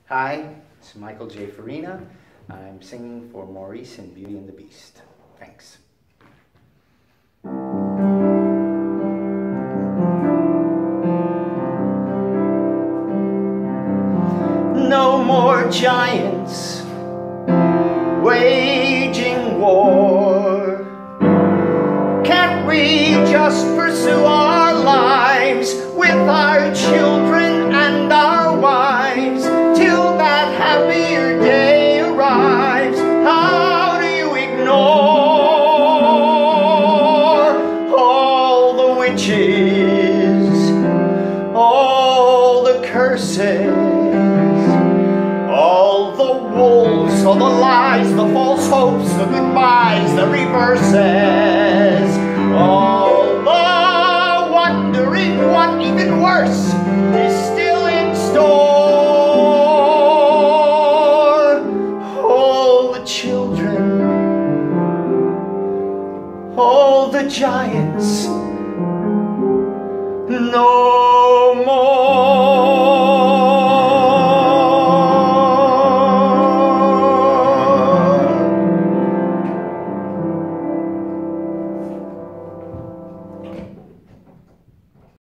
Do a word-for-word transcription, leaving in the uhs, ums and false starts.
Hi, it's Michael J. Farina. I'm singing for Maurice in Beauty and the Beast. Thanks. No more giants waging war. Can't we just pursue our lives with our children and our wives till that happier day arrives? How do you ignore all the witches, all the curses, all the wolves, all the lies, the false hopes, the goodbyes, the reverses, all the wondering what even worse is still in store. All the children, all the giants, no